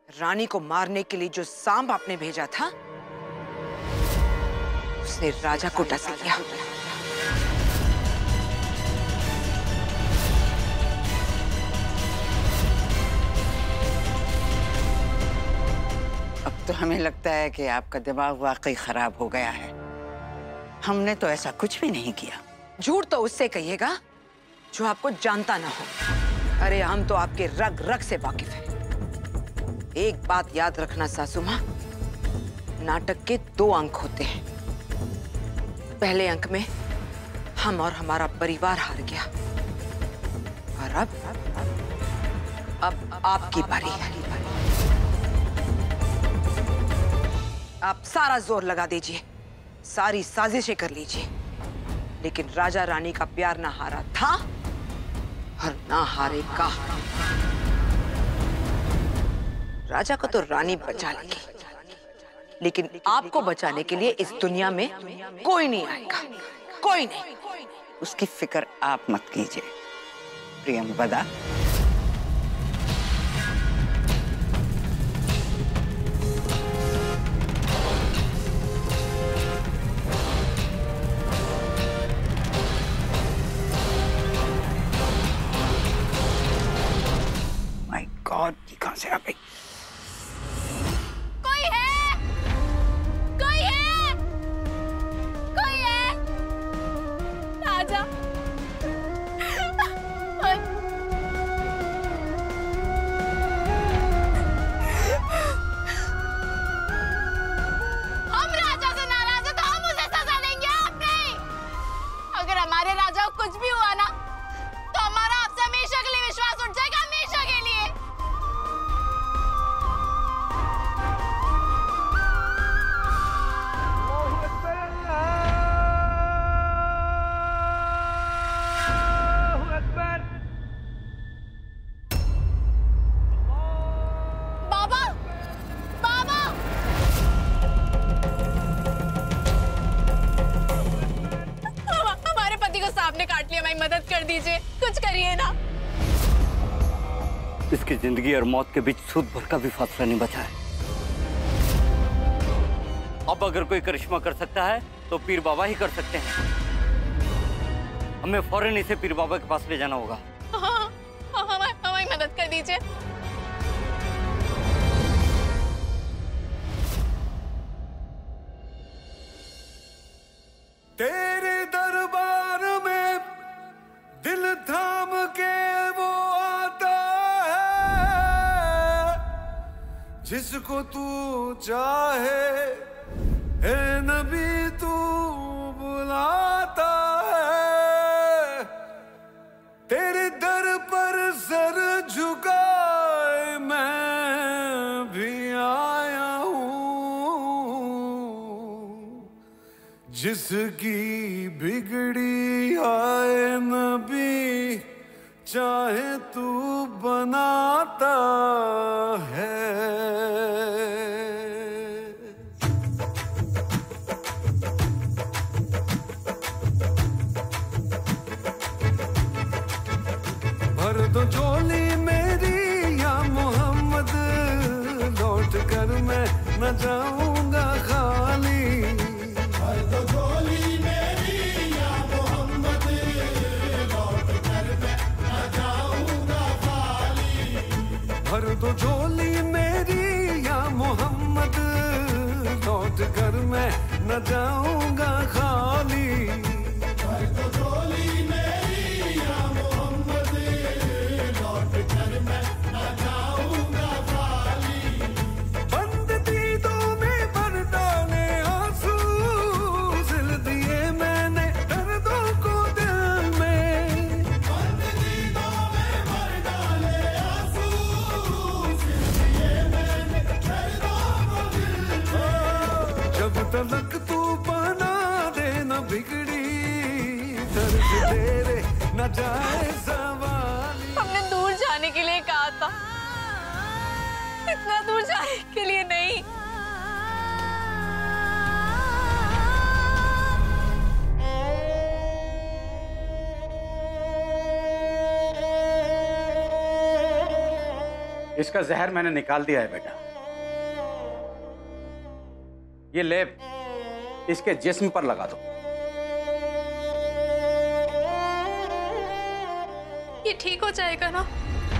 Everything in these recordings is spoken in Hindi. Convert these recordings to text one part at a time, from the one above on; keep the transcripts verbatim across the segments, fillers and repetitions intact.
रानी को मारने के लिए जो सांप आपने भेजा था, उसने राजा को डस लिया। अब तो हमें लगता है कि आपका दिमाग वाकई खराब हो गया है। हमने तो ऐसा कुछ भी नहीं किया। झूठ तो उससे कहिएगा जो आपको जानता ना हो। अरे हम तो आपके रग रग से वाकिफ हैं। एक बात याद रखना सासू माँ, नाटक के दो अंक होते हैं। पहले अंक में हम और हमारा परिवार हार गया, और अब अब आपकी बारी है। आप सारा जोर लगा दीजिए, सारी साजिशें कर लीजिए, लेकिन राजा रानी का प्यार ना हारा था और ना हारेगा। राजा को तो रानी बचा लेगी, लेकिन आपको बचाने के लिए इस दुनिया में कोई नहीं आएगा, कोई नहीं। उसकी फिक्र आप मत कीजिए प्रियंवदा। माय गॉड, ये कहां से आ गई? कोई है? कोई है? कोई है? राजा। हम राजा से नाराज हैं तो हम उसे सजा देंगे, आप नहीं। अगर हमारे राजा को कुछ भी हुआ ना, तो हमारा आपसे हमेशा के लिए विश्वास उठ जाएगा, हमेशा के लिए। बाबा, बाबा, हम- हमारे पति को सांप ने काट लिया, हमारी मदद कर दीजिए, कुछ करिए ना। इसकी जिंदगी और मौत के बीच सूद भर का भी फासला नहीं बचा है। अब अगर कोई करिश्मा कर सकता है तो पीर बाबा ही कर सकते हैं। हमें फौरन इसे पीर बाबा के पास ले जाना होगा। हाँ, हाँ, हमारी हमारी मदद कर दीजिए। तेरे दरबार में दिल थाम के वो आता है, जिसको तू चाहे ए नबी तू बुलाता है। तेरे दर पर सर झुकाए मैं भी आया हूँ, जिसकी बिगड़ी आए नबी चाहे तू बनाता है। भर दो झोली मेरी या मोहम्मद, लौट कर मैं न जाऊंगा खाली। भर दो झोली मेरी या मोहम्मद, लौट कर मैं न जाऊंगा खाली। भर दो झोली मेरी या मोहम्मद, लौट कर मैं न जाऊंगा खाली। भर दो झोली मेरी या मोहम्मद, लौट कर मैं न जाऊंगा खाली। बंद दीदों में भर डाले आंसू, सिल दिए मैंने दर्दों को दिल में। बंद दीदों में भर डाले आंसू, सिल दिए मैंने दर्दों को दिल में। जब तलक तू बना दे न बिगड़ी दर्द तेरे न जाए सवाल। हमने दूर जाने के लिए कहा था, इतना दूर जाने के लिए नहीं। इसका जहर मैंने निकाल दिया है बेटा। ये लेप इसके जिस्म पर लगा दो। ये ठीक हो जाएगा ना?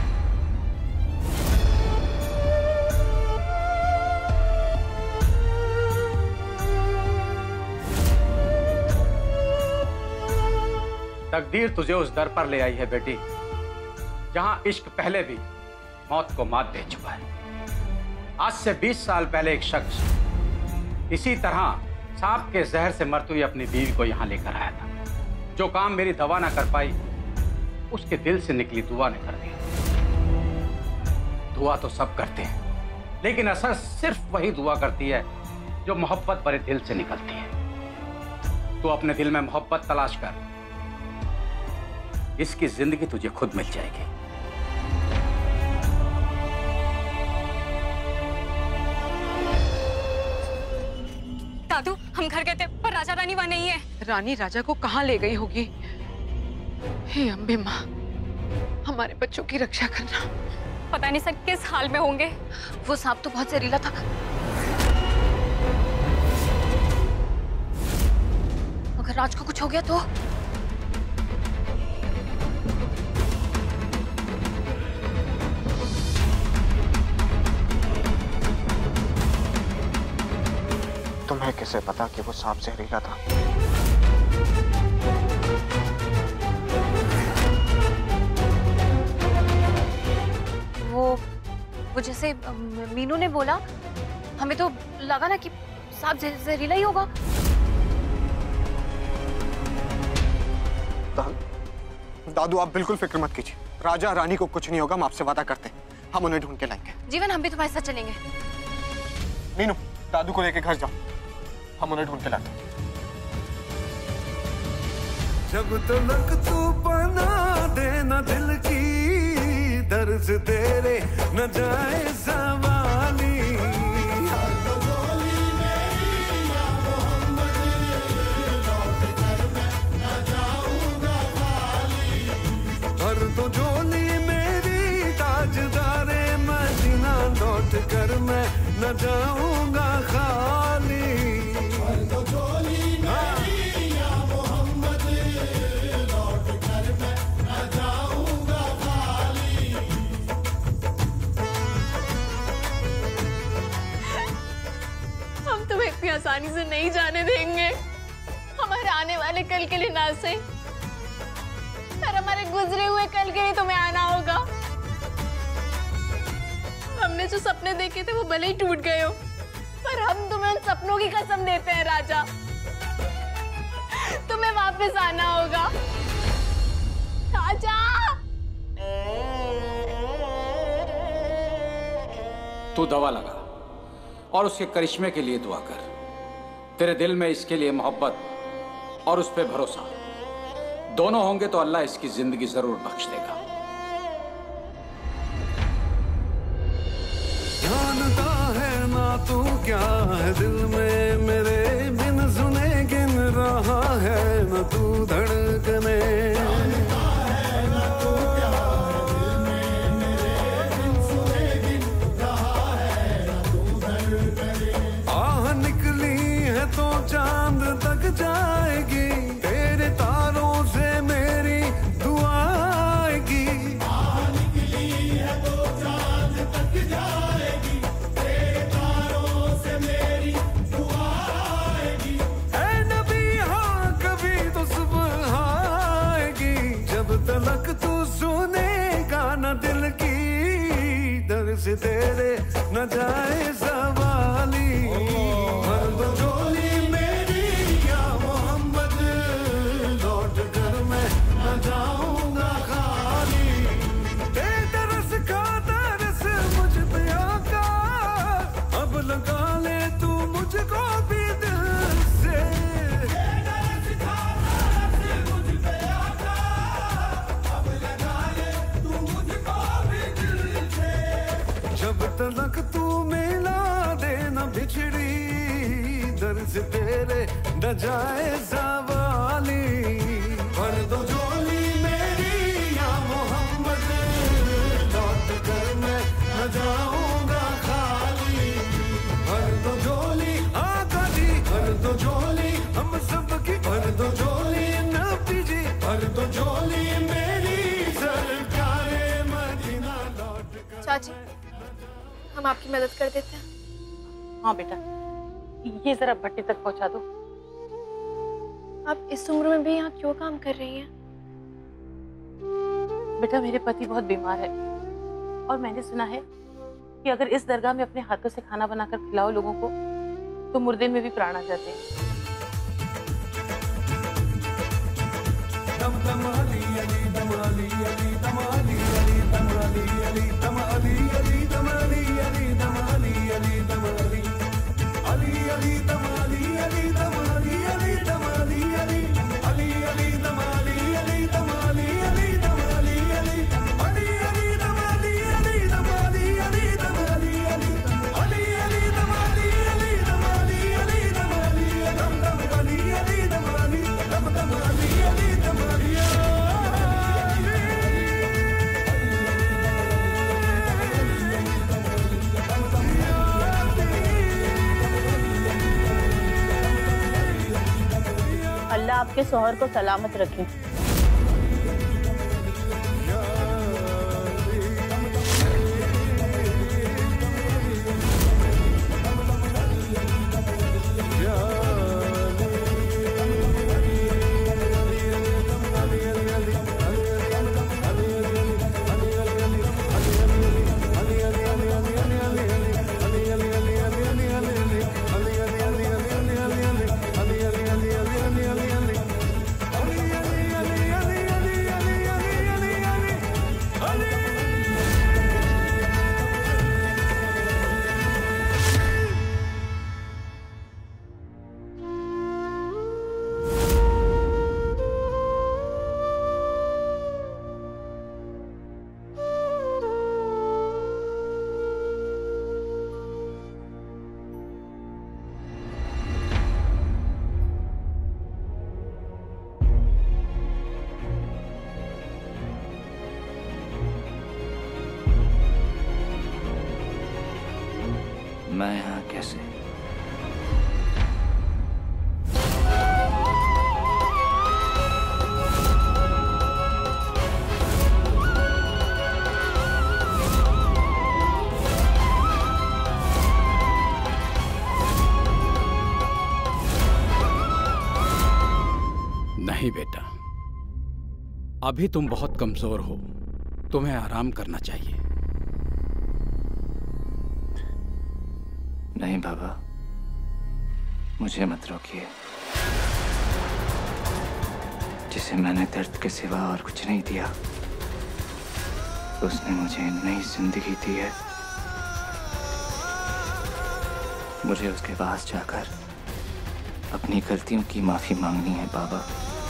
तकदीर तुझे उस दर पर ले आई है बेटी, जहां इश्क पहले भी मौत को मात दे चुका है। आज से बीस साल पहले एक शख्स इसी तरह सांप के जहर से मरती हुई अपनी बीवी को यहां लेकर आया था। जो काम मेरी दवा ना कर पाई, उसके दिल से निकली दुआ ने कर दिया। दुआ तो सब करते हैं, लेकिन असर सिर्फ वही दुआ करती है जो मोहब्बत भरे दिल से निकलती है। तू अपने दिल में मोहब्बत तलाश कर, इसकी जिंदगी तुझे खुद मिल जाएगी। दादू, हम घर गए थे पर राजा रानी वहां नहीं है। रानी राजा को कहाँ ले गई होगी? हे अम्बे माँ, हमारे बच्चों की रक्षा करना। पता नहीं सर किस हाल में होंगे। वो सांप तो बहुत जहरीला था। अगर राज को कुछ हो गया तो? तुम्हें कैसे पता कि वो सांप जहरीला था? वो वो जैसे मीनू ने बोला, हमें तो लगा ना कि सांप जहरीला ही होगा। दादू, आप बिल्कुल फिक्र मत कीजिए। राजा रानी को कुछ नहीं होगा, हम आपसे वादा करते हैं। हम उन्हें ढूंढ के लाएंगे। जीवन, हम भी तुम्हारे साथ चलेंगे। मीनू, दादू को लेके घर जाओ, हम उन्हें ढूंढ के लाते हैं। जब तक तू बना देना दिल की दर्द तेरे न जाए सवाली। भर दो झोली मेरी ताजदारे मदीना, लौट कर मैं न जाऊंगा खाली। भर दो झोली मेरी या मोहम्मद, लौट कर मैं न जाऊंगा खाली। हम तुम्हें इतनी आसानी से नहीं जाने देंगे। हमारे आने वाले कल के लिए ना सही, पर हमारे गुजरे हुए कल के लिए तुम्हें आना होगा। हमने जो सपने देखे थे वो भले ही टूट गए हो, पर हम तुम्हें उन सपनों की कसम देते हैं राजा, तुम्हें वापस आना होगा। राजा, तू दवा लगा और उसके करिश्मे के लिए दुआ कर। तेरे दिल में इसके लिए मोहब्बत और उस पे भरोसा दोनों होंगे तो अल्लाह इसकी जिंदगी जरूर बख्श देगा। जानता है ना तू क्या है दिल में मेरे, बिन सुने गिन रहा है न तू धड़कने। आह निकली है तो चांद तक जाएगी, तेरे तारों से मेरी दुआ आएगी। आह निकली है तो चांद तक जाएगी, तेरे तारों से मेरी दुआ आएगी। ऐ नबी हाँ कभी तो सुबह आएगी, जब तलक तू सुनेगा न दिल की दर्द से तेरे न जाए सवाली। भर दो झोली मेरी या मोहम्मद, लौट कर मैं न जाऊंगा खाली। दे तरस का तरस मुझ पे आका, अब लगा ले तू मुझको भी दिल से। दे तरस का तरस मुझ पे आका, अब लगा ले तू मुझको भी दिल से। जब तलक तू मिला देना बिछड़ी दर्द से तेरे न जाए सवाली। भर दो झोली मेरी या मोहम्मद, लौट कर मैं न जाऊंगा खाली। भर दो झोली आकर हम आपकी मदद कर देते हैं। हाँ बेटा, ये जरा भट्टी तक पहुंचा दो। आप इस उम्र में भी यहाँ क्यों काम कर रही हैं? बेटा मेरे पति बहुत बीमार है और मैंने सुना है कि अगर इस दरगाह में अपने हाथों से खाना बनाकर खिलाओ लोगों को तो मुर्दे में भी प्राण आ जाते हैं। दम दम अली अली दम अली अली दम अली अली दम अली अली दम अली अली दम अली अली दम अली अली दम अली अली अली दम अली अली दम अली अली दम अली अली अली अली दम अली अली दम अली अली दम अली अली अली अली दम अली अली दम अली अली दम अली अली अली अली दम अली अली दम अली अली दम अली दम दम अली अली दम अली दम दम अली अली दम अली अल्लाह आपके शौहर को सलामत रखे। मैं यहाँ कैसे? नहीं बेटा, अभी तुम बहुत कमजोर हो, तुम्हें आराम करना चाहिए। नहीं बाबा, मुझे मत रोकिए। जिसे मैंने दर्द के सिवा और कुछ नहीं दिया, उसने मुझे नई जिंदगी दी है। मुझे उसके पास जाकर अपनी गलतियों की माफी मांगनी है बाबा।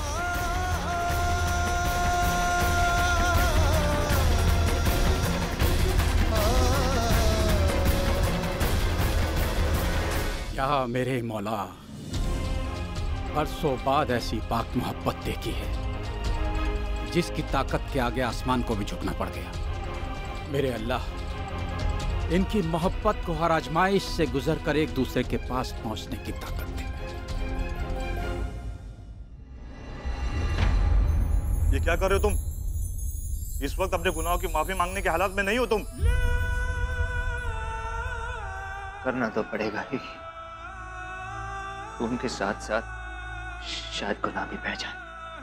या मेरे मौला, बरसों बाद ऐसी पाक मोहब्बत देखी है जिसकी ताकत के आगे आसमान को भी झुकना पड़ गया। मेरे अल्लाह, इनकी मोहब्बत को हर आजमाइश से गुजर कर एक दूसरे के पास पहुंचने की ताकत दे। ये क्या कर रहे हो तुम? इस वक्त अपने गुनाहों की माफी मांगने के हालात में नहीं हो तुम। करना तो पड़ेगा ही। उनके साथ साथ शायद गुनाह भी पहचान।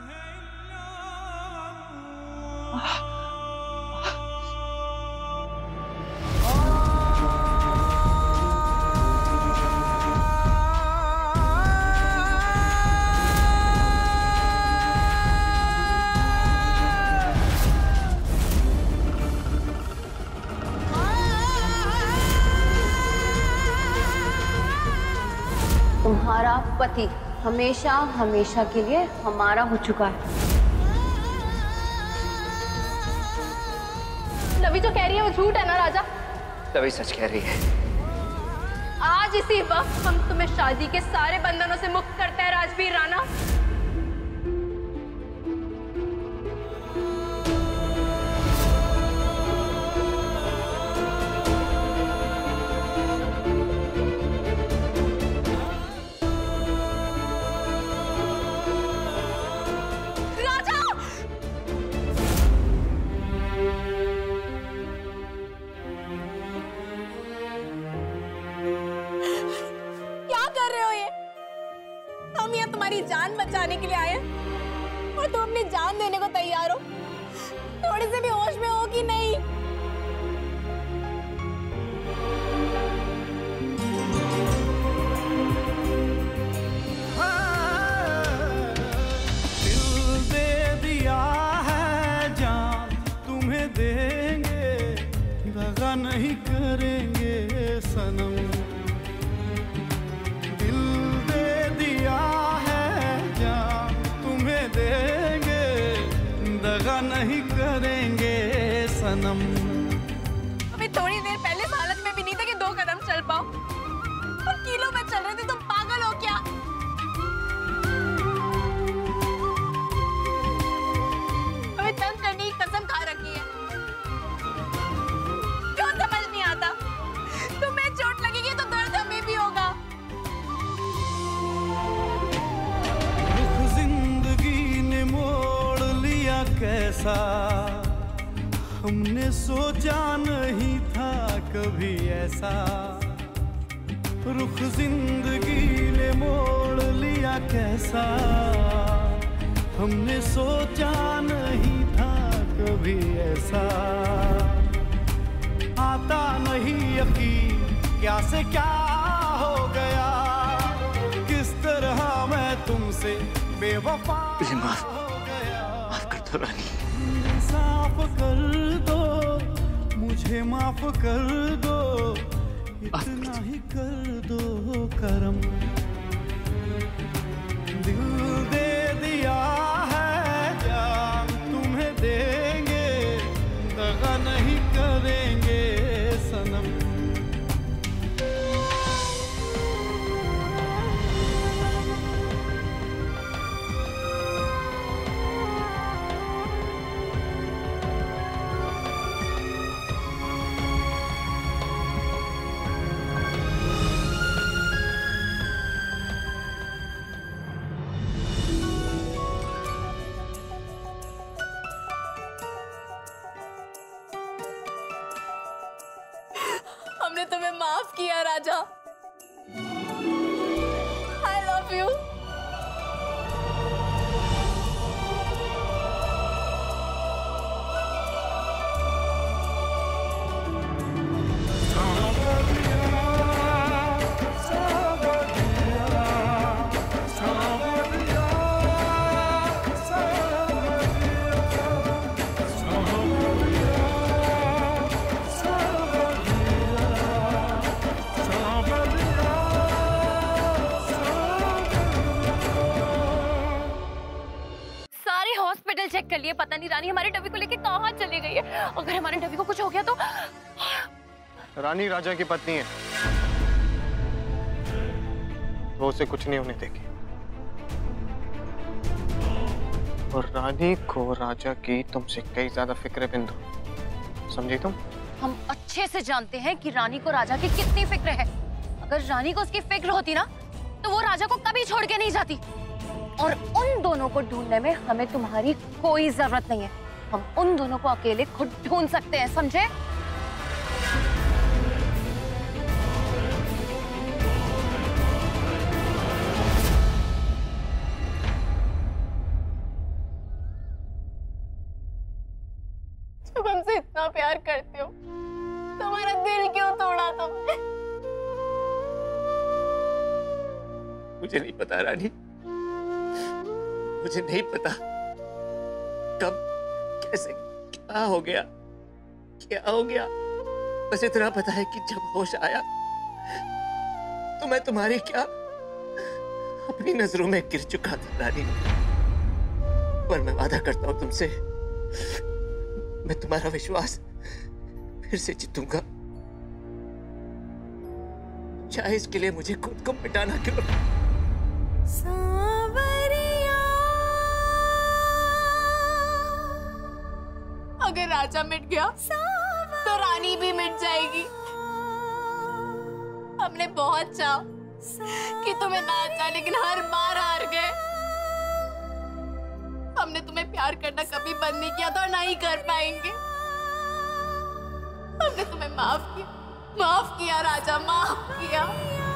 तुम्हारा पति हमेशा हमेशा के लिए हमारा हो चुका है। लवी जो कह रही है वो झूठ है ना राजा? लवी सच कह रही है। आज इसी वक्त हम तुम्हें शादी के सारे बंधनों से मुक्त करते हैं राजवीर राणा। जान बचाने के लिए आए हैं और तुम अपनी जान देने को तैयार हो। थोड़ी से भी होश में हो कि नहीं? दिल दे दिया है जान तुम्हें देंगे, दगा नहीं करेंगे सनम। दिल दे दिया है जान तुम्हें देंगे, दगा नहीं करेंगे सनम। अभी थोड़ी देर पहले इस हालत में भी नहीं थे कि दो कदम चल पाओ, और किलो में चल रहे थे। तुम पागल हो क्या? अभी तंग करने की कसम खा रखी है। क्यों समझ नहीं आता? तुम्हें चोट लगेगी तो दर्द हमें भी होगा। रुख जिंदगी ने मोड़ लिया कैसा, हमने सोचा नहीं था कभी ऐसा। रुख जिंदगी ने मोड़ लिया कैसा, हमने सोचा नहीं था कभी ऐसा। आता नहीं यकीन क्या से क्या हो गया, किस तरह मैं तुमसे बेवफा माफ हो गया। माफ कर दो रानी। साफ कर दो मुझे, माफ कर दो, इतना ही कर दो करम। दिल दे दिया है जान तुम्हें देंगे, दगा नहीं करेंगे सनम। हमने तुम्हें माफ किया राजा। I love you. Hospital check कर लिए, पता नहीं रानी हमारे डब्बी को लेके कहाँ चली गई है। अगर हमारे डब्बी को कुछ हो गया तो। रानी राजा की पत्नी है, वो उसे कुछ नहीं होने देगी। और रानी को राजा की तुमसे कई ज्यादा फिक्र है बिंदु, समझी तुम? हम अच्छे से जानते हैं कि रानी को राजा की कितनी फिक्र है। अगर रानी को उसकी फिक्र होती ना तो वो राजा को कभी छोड़ के नहीं जाती। और उन दोनों को ढूंढने में हमें तुम्हारी कोई जरूरत नहीं है। हम उन दोनों को अकेले खुद ढूंढ सकते हैं, समझे? जब हमसे इतना प्यार करते हो तो हमारा दिल क्यों तोड़ा तुमने? मुझे नहीं पता रानी, मुझे नहीं पता कब कैसे क्या हो गया, क्या हो गया। बस इतना पता है कि जब होश आया तो मैं तुम्हारी क्या अपनी नजरों में गिर चुका था रानी। पर मैं वादा करता हूं तुमसे, मैं तुम्हारा विश्वास फिर से जीतूंगा, चाहे इसके लिए मुझे खुद को मिटाना क्यों। अगर राजा मिट गया तो रानी भी मिट जाएगी। हमने बहुत चाहा कि तुम्हें ना चाहे, लेकिन हर बार हार गए। हमने तुम्हें प्यार करना कभी बंद नहीं किया था और ना ही कर पाएंगे। हमने तुम्हें माफ किया, माफ किया राजा, माफ किया।